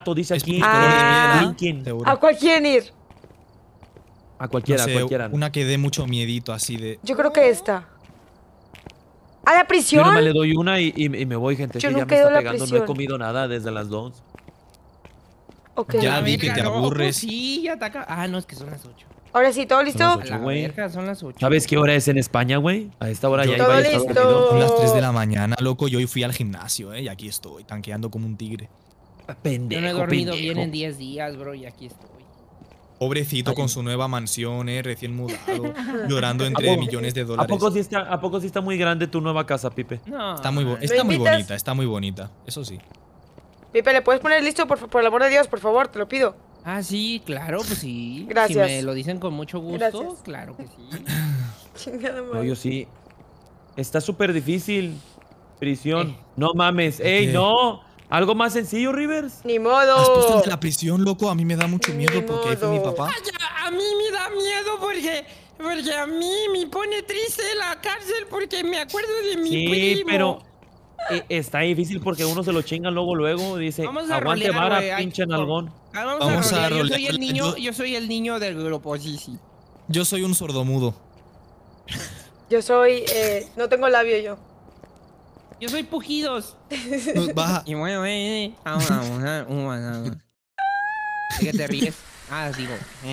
dice aquí. ¿A cuál quieren ir? A cualquiera, No sé, a cualquiera. una que dé mucho miedito así de... Yo creo que esta. ¿A la Yo prisión? nomás le doy una y me voy, gente. Yo Que ya nunca me he ido está a la pegando. No he prisión. comido nada desde las 2. Ok. Ya A vi ver, que te no, aburres. Sí, ya ataca. Ah, no, es que son las 8. Ahora sí, ¿todo listo? Son las A 8, la güey. verga, son las 8. ¿Sabes qué hora es en España, güey? A esta hora ya Todo iba a estar listo. dormido. Son las 3 de la mañana, loco. Yo hoy fui al gimnasio, y aquí estoy, tanqueando como un tigre. Pendejo, Yo no he dormido pendejo. bien en 10 días, bro, y aquí estoy. Pobrecito con su nueva mansión, recién mudado, llorando entre millones de ¿A dólares. poco sí está muy grande tu nueva casa, Pipe? No. Está muy invitas? bonita, está muy bonita, eso sí. Pipe, ¿le puedes poner listo? Por el amor de Dios, por favor, te lo pido. Ah, sí, claro, pues sí. Gracias. Si me lo dicen con mucho gusto, Gracias. claro que sí. Chingada No, madre. yo sí. Está súper difícil. Prisión. No mames. ¿Qué? ¡Ey, no! Algo más sencillo, Rivers. Ni ¿Has puesto el modo. de la prisión, loco? A mí me da mucho Ni miedo porque ahí fue mi modo. papá. A mí me da miedo porque a mí me pone triste la cárcel porque me acuerdo de mi Sí, primo. pero está difícil porque uno se lo chinga luego. Dice, Vamos a aguante rolear, vara, güey, ay, pinche nalgón. Vamos a rolear. Yo soy el rolear, niño, yo soy el niño del grupo, sí. Yo soy un sordomudo. Yo soy. No tengo labio yo. Yo soy Pujidos. Baja. Y bueno, vamos. ¿De qué te ríes? Ah, digo.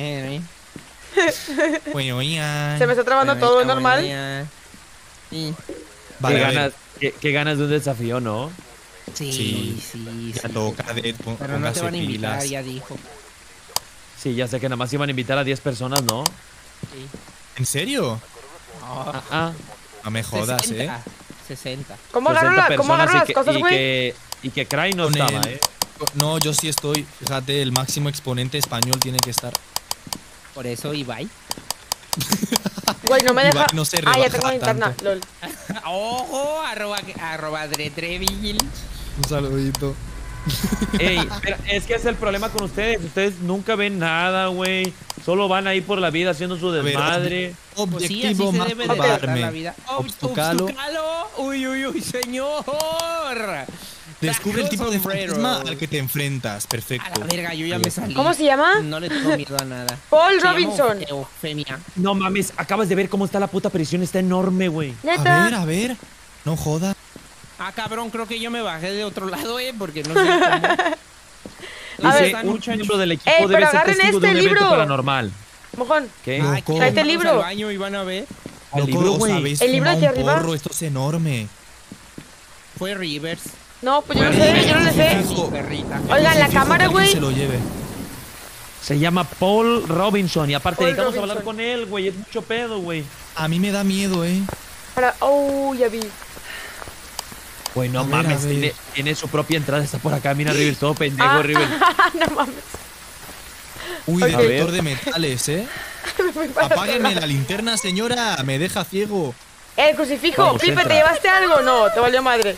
Bueno, ya. Se me está trabando todo, ¿es normal? Sí. Vale, qué, a ver, ganas, qué ganas de un desafío, ¿no? Sí. ya toca de Pero no te póngase van a invitar, pilas. ya dijo. Sí, ya sé que nada más iban a invitar a 10 personas, ¿no? Sí. ¿En serio? Ah, No me jodas, 60. ¿Cómo 60 agarro, ¿cómo agarro las y cosas, güey? que Cry no Con estaba, el- No, yo sí estoy. Fíjate, el máximo exponente español tiene que estar. Por eso, Ibai. Güey, no me deja. No se Ah, ya rebaja tengo linterna, tanto. lol. ¡Ojo! Arroba Dretreville. Un saludito. Ey, pero es que es el problema con ustedes. Ustedes nunca ven nada, güey. Solo van ahí por la vida haciendo su ver, desmadre. Pues sí, así Objetivo se debe de tratar masturbarme. la vida. Obstucalo. ¡Obstucalo! ¡Uy, señor! Descubre el tipo de Sombrero. fantasma al que te enfrentas. A Perfecto. la verga, yo ya me salí. ¿Cómo se llama? No le tengo miedo a nada. Paul Se llama Robinson. Eufemia. No mames, acabas de ver cómo está la puta prisión. Está enorme, güey. Neta. A ver. No jodas. Ah, cabrón, creo que yo me bajé de otro lado, porque no sé cómo. A ver. Dice, un miembro del equipo Ey, debe pero ser agarren testigo de un este evento libro. paranormal. Mojón. ¿Qué? No. Ay, Loco. Tráete el vamos libro. al baño y van a ver. Al Loco, libro, os güey. habéis ¿El libro fumado aquí un arriba? porro, esto es enorme. Fue Rivers. No, pues yo no sé, yo no le sé. Fijo. Perrita. Oigan, la Fijo cámara, que alguien güey. se lo lleve. Se llama Paul Robinson. Y aparte Paul necesitamos Robinson. hablar con él, güey. Es mucho pedo, güey. A mí me da miedo, Para. Oh, ya vi. Güey, no A ver, mames. a ver. Tiene su propia entrada. Está por acá. Mira, River. Todo pendejo, Ah. River. No mames. Uy, Ok. detector de metales, Me fui para Apáguenme atrás. la linterna, señora. Me deja ciego. El crucifijo. Vamos, Pipe, entra. ¿te llevaste algo? No, te valió madre.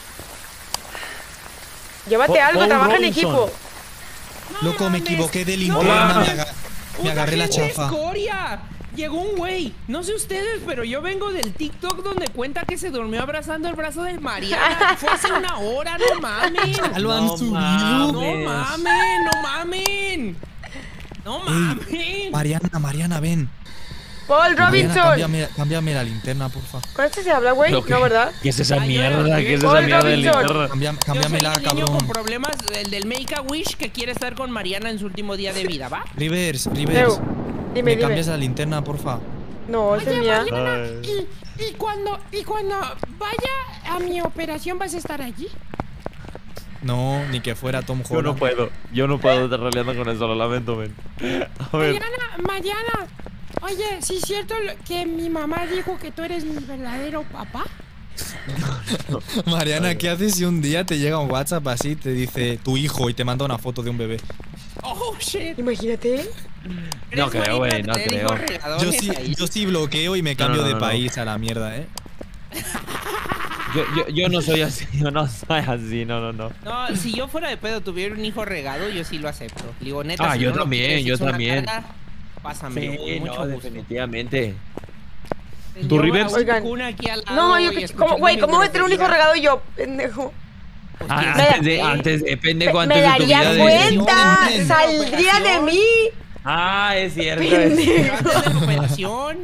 Llévate algo, Paul trabaja en Robinson. equipo. Loco, me mames. equivoqué de No linterna. mames. Me agarré la ¡Una chafa. escoria! Llegó un güey. No sé ustedes, pero yo vengo del TikTok donde cuenta que se durmió abrazando el brazo de Mariana. Fue hace una hora, no mamen. ¿Ya lo han No subido? mames. No mamen, no mamen. No mamen. Mariana, ven. Paul Mariana, Robinson. cámbiame la linterna, porfa. ¿Con este se habla, güey? Lo que- No, ¿verdad? ¿Qué es esa Ay, mierda? ¿Qué es esa Paul mierda de Robinson. linterna? Cámbiamela, Yo soy el niño con cabrón. problemas, el del Make a Wish que quiere estar con Mariana en su último día de vida, ¿va? Rivers. Leo, ¿Me dime, dime. cambias la linterna, porfa? No, esa es mía. Y cuando vaya a mi operación, ¿vas a estar allí? No, ni que fuera Tom Yo no Holland. puedo. Yo no puedo estar roleando con eso. Lo lamento, men. A ver. Mariana, oye, ¿sí es cierto que mi mamá dijo que tú eres mi verdadero papá? Mariana, ¿qué haces si un día te llega un WhatsApp así, te dice tu hijo y te manda una foto de un bebé? Oh, shit. Imagínate. No creo, güey, no creo. Yo sí bloqueo y me cambio no, de no. país a la mierda, Yo no soy así. Yo no soy así. No. No, si yo fuera de pedo tuviera un hijo regado, yo sí lo acepto. Digo, neta, Ah, si yo no lo también, quieres, yo es una también. carga, pásamelo, con Sí, mucho no, gusto. definitivamente. Yo ¿Tú, Rivers? hago Oigan. cuna aquí al lado No, yo y que. escuchando Güey, ¿cómo voy a tener un hijo groserías. regado yo, pendejo? Antes de pendejo, Me antes de tu daría vida de... cuenta. de- Saldría de mí. Ah, es cierto. Pendejo. Antes de la operación.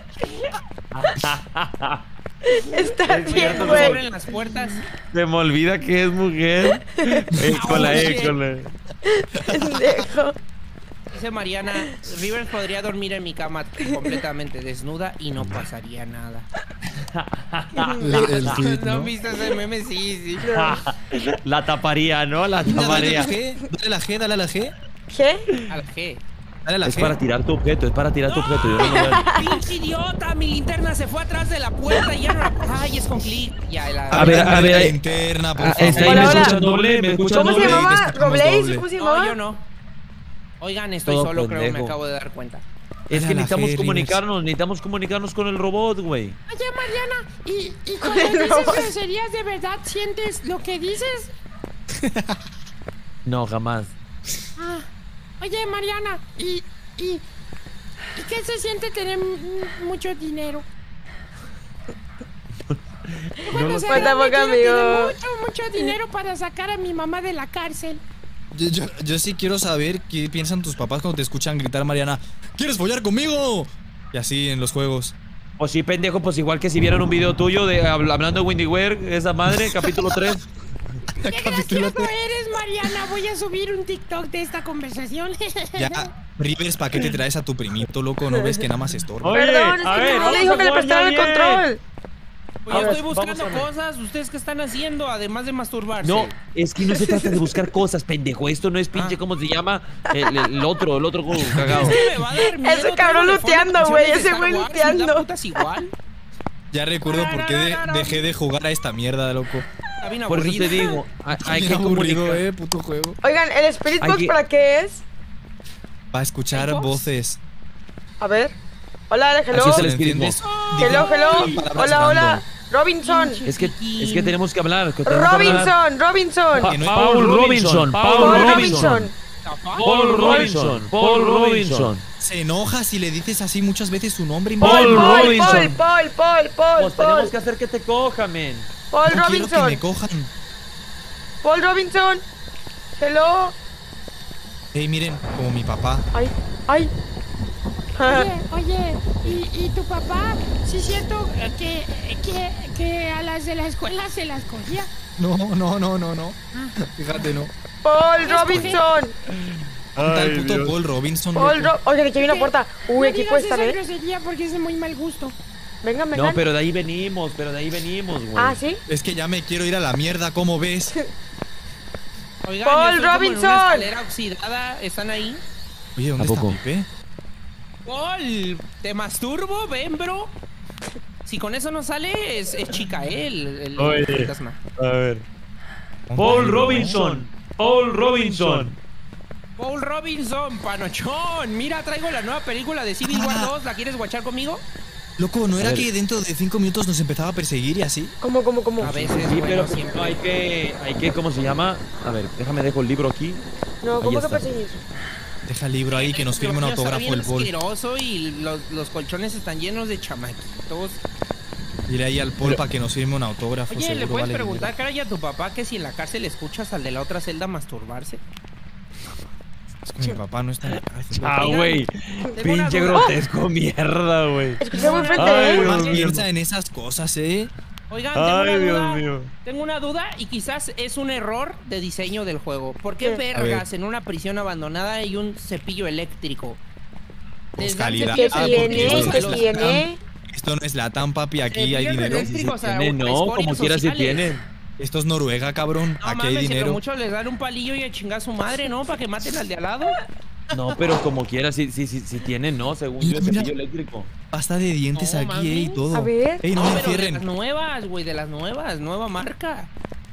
Está Es bien, cierto, No güey. abren las puertas. Se me olvida que es mujer. École. Pendejo. Dice Mariana, Rivers podría dormir en mi cama completamente desnuda y no pasaría nada. El tweet, ¿No ¿no? han visto ese meme? Sí. La taparía, ¿no? La taparía. Dale a la G, dale a la G. ¿Qué? Al G. Dale a la Es G. para tirar tu objeto, es para tirar tu objeto. Yo no lo veo. ¡Pinche idiota! Mi linterna se fue atrás de la puerta y ya no la... ¡Ay, es con clic! Ya, la... A ver, Dale ahí- linterna, por Está ahí, favor. Hola, me hola. escuchan doble, me escuchan ¿Cómo se doble. llamaba? escuchamos ¿Roblaze? doble. ¿Cómo se No, llamaba? yo no. Oigan, estoy Todo solo, creo, me pendejo. acabo de dar cuenta. Es Dale que a la necesitamos G, comunicarnos con el robot, güey. Oye, Mariana, ¿y cuando dices groserías de verdad sientes lo que dices? No, jamás. Ah, oye, Mariana, ¿y qué se siente tener mucho dinero? Bueno, Pues tampoco, amigo. mucho dinero para sacar a mi mamá de la cárcel. Yo sí quiero saber qué piensan tus papás cuando te escuchan gritar, Mariana, ¿quieres follar conmigo? Y así en los juegos. Pues sí, pendejo, pues igual que si vieran un video tuyo de hablando de Windy Ware, esa madre, capítulo 3. ¡Qué gracioso eres, Mariana! Voy a subir un TikTok de esta conversación. Ya, Rivers, ¿para qué te traes a tu primito, loco? ¿No ves que nada más estorba? Oye, Perdón, es a que ver, no vamos le dijo a que le jugar prestara el ya, control. Pues yo ver, estoy buscando vamos a ver. cosas. ¿Ustedes qué están haciendo además de masturbarse? No, es que no se trata de buscar cosas, pendejo. Esto no es pinche, ¿cómo se llama? El otro cagado. Es que me va a dar miedo. Ese cabrón traigo de fondo luteando, güey, canciones de ese güey Star Wars y luteando. la puta es igual. Ya recuerdo por qué dejé de jugar a esta mierda, loco. Está bien Por eso aburrida. te digo, hay Bien que aburrido, comunicar. puto juego. Oigan, ¿el Spirit Hay Box que- para qué es? Va a escuchar ¿Xbox? voces. A ver. Hola, hello. Así es el ¿Me Spirit entiendes? Box. Hello, Palabras hello. Hola, hola. random. Robinson. Es que tenemos que hablar. Que tenemos que hablar. Robinson. Que no- Paul Robinson. Paul Paul Robinson. Robinson. Paul Robinson. Se enoja si le dices así muchas veces su nombre y Paul Paul Robinson. Pues tenemos Paul. que hacer que te coja, men. Paul no quiero que me Robinson. cojan. Paul Robinson. Hello. Ey, miren, como mi papá. Ay, ay. Oye, ¿y tu papá? ¿Sí es cierto que a las de la escuela se las cogía? No. Fíjate, no. Paul Robinson. Un tal puto Paul Robinson. Paul loco. Oye, que hay una puerta. Uy, No aquí digas puede estar, esa ¿eh? grosería porque es de muy mal gusto. Vengan, No, vengan. pero de ahí venimos, güey. Ah, ¿sí? Es que ya me quiero ir a la mierda, ¿cómo ves? Oigan, Paul yo estoy como en Robinson. una escalera oxidada. ¿Están ahí? Oye, ¿dónde ¿A está poco? Pipe? Paul, ¿te masturbo? Ven, bro. Si con eso no sale, es chica, el Oye. fantasma. A ver. Paul Robinson. Paul Robinson. Paul Robinson, panochón. Mira, traigo la nueva película de Civil War 2. ¿La quieres guachar conmigo? Loco, ¿no A era ver. que dentro de 5 minutos nos empezaba a perseguir y así? ¿Cómo? A veces, Sí, bueno, pero siempre. no, hay que, ¿cómo se llama? A ver, déjame dejo el libro aquí. No, Ahí ¿cómo que está. perseguir? Deja el libro ahí que nos firme un Dios, está autógrafo bien el Paul. asqueroso y los colchones están llenos de chamaquitos. Dile ahí al Paul para que nos firme un autógrafo. Oye, seguro ¿le puedes vale preguntar, cara, y a tu papá que si en la cárcel escuchas al de la otra celda masturbarse? dinero. Es que mi papá no está en la cárcel. Ah, Oigan, güey. una Pinche duda. grotesco mierda, güey. Escuché muy Ay, frente, ¿eh? Dios Más mío. piensa en esas cosas, ¿eh? Oigan, Ay, Dios mío. tengo una duda y quizás es un error de diseño del juego. ¿Por qué ¿Qué? vergas en una prisión abandonada hay un cepillo eléctrico? Pues Les dan calidad. ¿Qué cepillos Ah, tiene? porque eléctricos ¿Qué a los- tiene? Esto no es la papi, aquí hay Cepillos dinero. eléctricos a Tiene, no, escorias como quiera sí sociales. tienen. Esto es Noruega, cabrón. No Aquí mames, hay si a lo dinero. mucho les dan un palillo y a chingar a su madre, ¿no? Para que maten al de al lado. No, pero como quiera sí tienen, ¿no? Según yo, Mira, mira. cepillo eléctrico. Pasta de dientes No, aquí, y mames. todo. A ver. Ey, no me pero de las encierren. nuevas, güey, de las nuevas, nueva marca.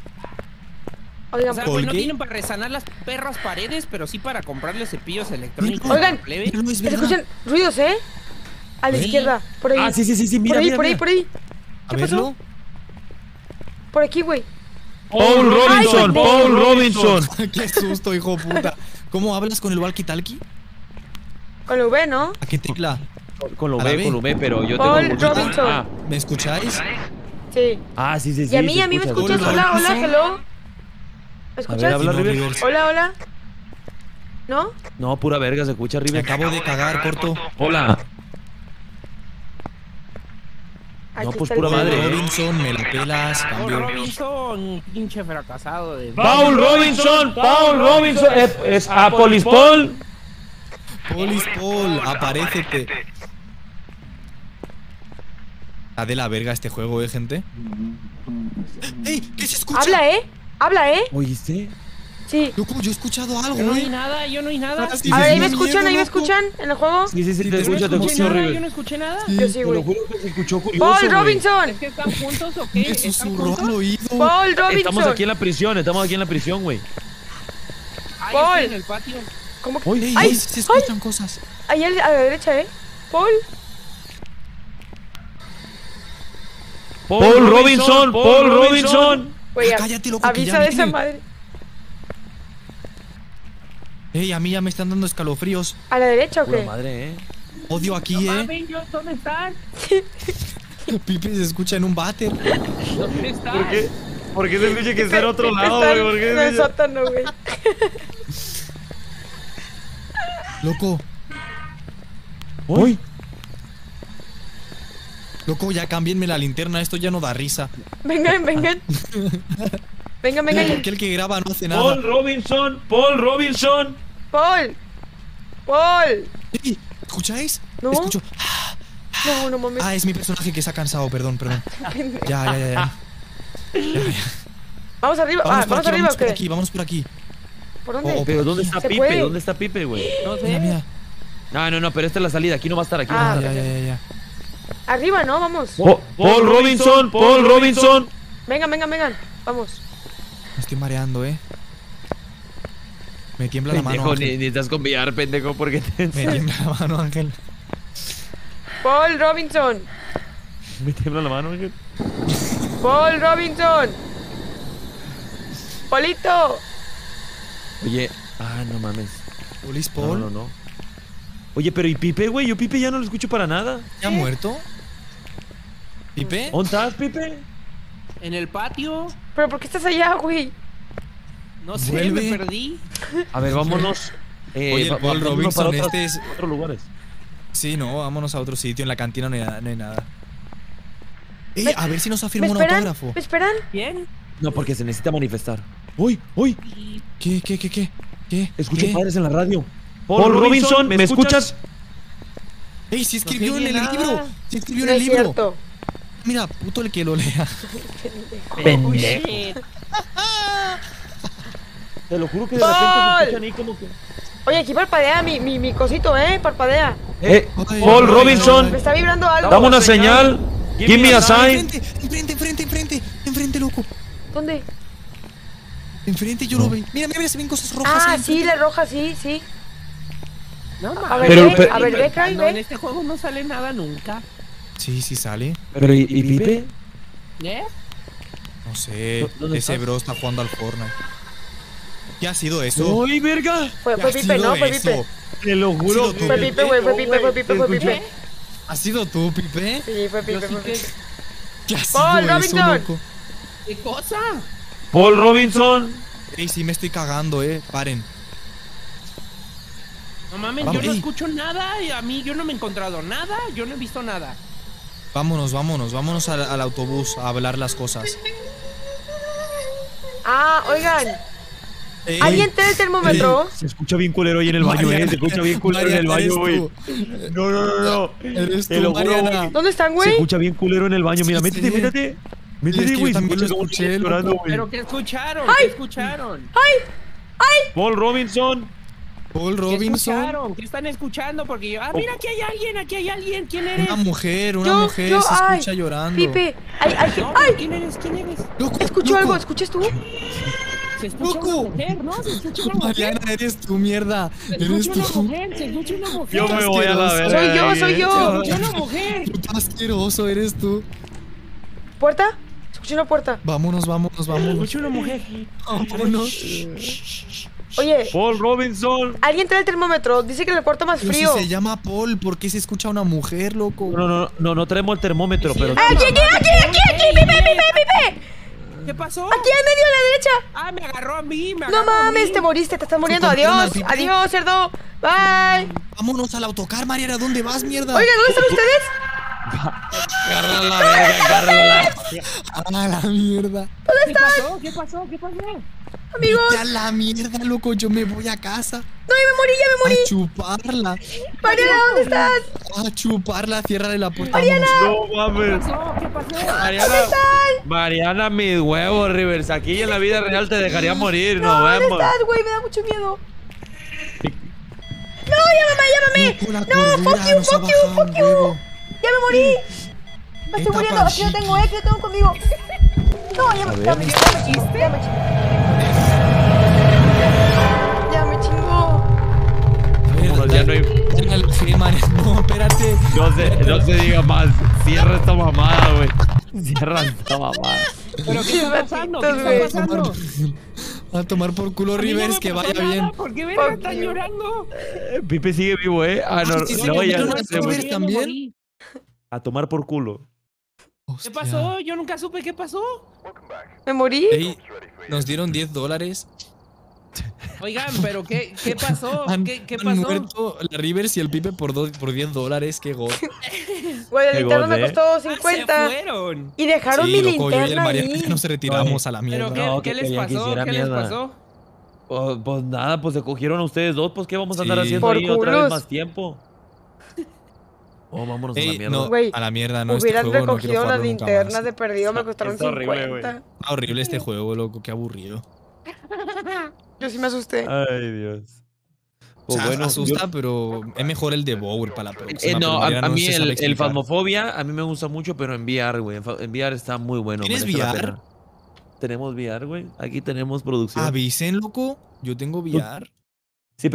O Oigan, sea, güey, no Colgate. tienen para resanar las perras paredes, pero sí para comprarle cepillos electrónicos. Oigan. a la plebe. No, es verdad. escuchen ruidos, ¿eh? A la ¿Eh? izquierda, por ahí. Ah, sí, mira, por ahí, mira, por ahí, mira. por ahí. A ¿Qué pasó? verlo. Por aquí, güey. Paul Robinson, Ay, Paul Robinson. Qué susto, hijo puta. ¿Cómo hablas con el walkie-talkie? Con la V, ¿no? ¿A qué tecla? Con lo A la B, B. con lo B, pero yo Paul tengo mucho. Robinson. ¿Me escucháis? Sí. Sí, Y a mí me se escucha. escuchas. Paul Hola, hola, Robinson. hello. ¿Me A ver, escuchas? habla No, River. Rivers. Hola, hola. ¿No? No, pura verga, se escucha Me River. acabo de cagar, corto. Hola. Aquí No, pues está el pura Paul. madre. Robinson, me la pelas, Paul cambio. Robinson, pinche fracasado de... Paul Robinson, Paul Robinson. Es Apolis Paul. Polis Paul, aparécete. Está de la verga este juego, gente. ¡Ey! ¿Qué se escucha? Habla, ¿eh? Habla, ¿eh? ¿Oíste? Sí. Loco, yo he escuchado algo, Yo no oí güey. nada, yo no oí nada. Ah, sí, A ver, ahí me sí, escuchan, miedo, ahí me loco. escuchan en el juego. Sí, sí, sí, te te escucho, te Yo no escucho, escuché nada, yo River. no escuché nada. Yo sí, Te lo güey. juro que se escuchó curioso, Paul güey. Robinson. ¿Es que están juntos o qué? Me ¿Están susurró al juntos? oído. Paul Estamos Robinson. aquí en la prisión, güey. Ay, Paul. estoy en el patio. ¿Cómo que? Ey, ¡Ay! ey, se escuchan cosas. Ahí a la derecha, ¿eh? Paul. Paul Robinson, Paul Robinson. Güey, cállate, loco, que avisa ya de esa viene. madre. Ey, a mí ya me están dando escalofríos. ¿A la derecha o Pura qué? madre, Odio aquí, No mames, ¿dónde están? Pipe se escucha en un váter. ¿Dónde están? ¿Por qué se escucha que está en otro lado, Están güey? ¿Por qué en se el escucha? sótano, güey. Loco, Uy. loco, ya cámbienme la linterna. Esto ya no da risa. Vengan, vengan. Vengan, vengan. Aquel que graba no hace Paul nada. Robinson, Paul Robinson. Paul. Paul. Ey, ¿escucháis? No. Escucho. No, no mames. Ah, es mi personaje que se ha cansado, perdón. Ya. Vamos arriba. Vamos Ah, por vamos aquí, arriba vamos o por qué? aquí, vamos por aquí. ¿Por dónde? Oh, Pero ¿dónde está ¿Se Pipe? puede? ¿Dónde está Pipe, güey? No Mira, sé. mira. No, pero esta es la salida. Aquí no va a estar, aquí no va a Ah, estar. Ya. Arriba, ¿no? Vamos. Paul Robinson, Paul Robinson. Vengan, vengan, vengan. Vamos. Me estoy mareando, Me tiembla la mano, Pendejo, Ángel. ni estás con VR, pendejo, porque te... Me tiembla la mano, Ángel. Paul Robinson. Me tiembla la mano, Ángel. Paul Robinson. Polito. Oye, no mames. Polis No, Paul. no. Oye, pero ¿y Pipe, güey? Yo Pipe ya no lo escucho para nada. ¿Ya ha muerto? ¿Pipe? ¿Dónde estás, Pipe? En el patio. ¿Pero por qué estás allá, güey? No sé, Vuelve. me perdí. A ver, vámonos. Oye, el Paul vámonos Robinson, para este es... otros lugares. Sí, no, vámonos a otro sitio. En la cantina no hay nada. Ey, a ver si nos ha ¿Me firmado un esperan? autógrafo. ¿Me esperan? ¿Bien? No, porque se necesita manifestar. ¡Uy! ¿Qué? Escucho ¿Qué? padres en la radio. Paul Robinson, ¿me escuchas? ¡Ey, se escribió No en se el oye nada. libro! ¡Se escribió en No el es libro! cierto. Mira, puto el que lo lea. Oh, shit. Te lo juro que de Paul. repente se escuchan ahí como que... Oye, aquí parpadea mi cosito, parpadea. Ay, Paul ay, Robinson, Me está vibrando algo. dame una señal. Give me a sign. Enfrente, loco. ¿Dónde? Enfrente yo lo veo. Mira, se ven cosas rojas. Ah, ahí sí, enfrente. la roja, sí, sí. No A mames. ver, Pero- ve, pero- a ver, ve, Cry, No, en ve. este juego no sale nada nunca. Sí, sale. Pero ¿y Pipe? ¿Eh? No sé. ¿Dónde Ese está? bro está jugando al Fortnite. ¿Qué ha sido eso? ¡Uy, verga! Fue ¿Qué ha Pipe, sido ¿no? Fue eso? Pipe. Te lo juro. sido tú. Fue Pipe, güey, fue Pipe, fue Pipe, fue Pipe. ¿Has sido tú, Pipe? Sí, fue Yo Pipe, sí fue que... Pipe. ¿Qué ha sido Paul eso, Robinson. loco? ¿Qué cosa? Paul Robinson. Ey, sí me estoy cagando, paren. No mames, Vamos, yo no ey. escucho nada y a mí yo no me he encontrado nada, yo no he visto nada. Vámonos al autobús a hablar las cosas. Ah, oigan. Ey, ¿Alguien tiene el termómetro? Se escucha bien culero ahí en el baño, Mariana, Se escucha bien culero en el Mariana, baño, eres güey. No. Eres Te tú, lo juro, Mariana. güey. ¿Dónde están, Se güey? escucha bien culero en el baño. Mira, Sí, métete, sí. métete. Es Métete, que yo güey. Se también lo escucha como escuché, niños llorando, loco. güey. ¿Pero qué escucharon? ¡Ay! ¿Qué escucharon? Paul Robinson. Paul ¿Qué Robinson. escucharon? ¿Qué están escuchando? Porque yo... Ah, mira, aquí hay alguien. ¿Quién eres? Una mujer Yo, se ay, escucha llorando. Pipe. Ay, ay, No, ay. ¿quién eres? ¿Quién eres? Loco, ¿Escucho loco. algo? ¿Escuchas tú? Se escucha ¡Loco! una mujer, ¿no? Se escucha una mujer. Mariana, eres tú, mierda. Se Eres escucha una tú. mujer, se escucha una mujer. Yo me voy a la asqueroso. verga. Soy yo. Se escucha una mujer. Puto asqueroso eres tú. ¿Puerta? Escuché una puerta. Vámonos. Se escucha una mujer. Vámonos. Oye, Paul Robinson. alguien trae el termómetro. Dice que en el cuarto más Pero si frío. se llama Paul, ¿por qué se escucha una mujer, loco? No traemos el termómetro, pero... ¡Aquí, Pipe! ¿Qué pasó? Aquí en medio a la derecha. Ah, me agarró a mí, me No agarró a mames, mí. te moriste, te estás muriendo. compraron al Adiós, Pipe? adiós, cerdo. Bye. Vámonos al autocar, Mariana. ¿Dónde vas, mierda? Oigan, ¿dónde están ustedes? Agárrala la verga, agárrala. A la mierda. ¿Qué pasó? ¿Qué pasó? ¿Qué pasó? Amigos. Vete a la mierda, loco. Yo me voy a casa. No, ya me morí, ya me morí. A chuparla. Mariana, ¿dónde estás? A chuparla. Ciérrale la puerta. Mariana. vámonos. No mames. ¿Qué pasó? Mariana, Mariana, mis huevos, Rivers. Aquí en la vida real te dejaría morir. No, Nos ¿dónde vemos. estás, güey? Me da mucho miedo. No, llámame, Loco, la llámame. No, cordura fuck you, nos ha fuck you, bajado fuck un you. huevo. Ya me morí. Me estoy Eta muriendo. Aquí lo tengo, aquí lo tengo conmigo. No, ya me chingó. Ya me chingó. Vámonos, ya no hay- Sí, Mariana. No, espérate. No se diga más. Cierra esta mamada, güey. Cierra esta mamada. ¿Pero qué está pasando? ¿Qué güey. está pasando? A tomar por culo, A mí no Rivers, me que pasó vaya nada, bien. ¿Por qué verga Fuck están you. llorando? Pipe sigue vivo, Ah, no, sí, sí, no, ya no, se no, murió. no, también. A tomar por culo. ¿Qué Hostia. pasó? Yo nunca supe qué pasó. Me morí. Ey, nos dieron $10. Oigan, pero ¿qué pasó? Han, ¿Qué han pasó? muerto la Rivers y el Pipe por $10. Qué god. Güey, la Qué linterna me god, costó Se 50. fueron. Y dejaron Sí, mi loco, yo y el linterna Mariana ahí. ya nos retiramos a la ¿Pero mierda. qué, No, qué que les querían que pasó? hiciera ¿Qué les mierda. pasó? Pues nada, pues se cogieron a ustedes dos. Pues qué vamos a andar Sí. haciendo Por ahí otra vez culos. más tiempo. Oh, vámonos a la Ey, mierda. no, Güey, a la mierda, no. Hubieran este juego no quiero recogido las jugarlo nunca linternas más. de perdido, me costaron Está horrible, 50. Está horrible este juego, loco, qué aburrido. Yo sí me asusté. Ay, Dios. O Pues sea, bueno, asusta, pero es mejor el de Bowl para la próxima. no, pero Mariana a no mí se sabe el explicar. Phasmophobia a mí me gusta mucho, pero en VR, güey. En VR está muy bueno. ¿Tienes merece la VR? pena. Tenemos VR, güey. Aquí tenemos producción. Avisen, loco. Yo tengo VR.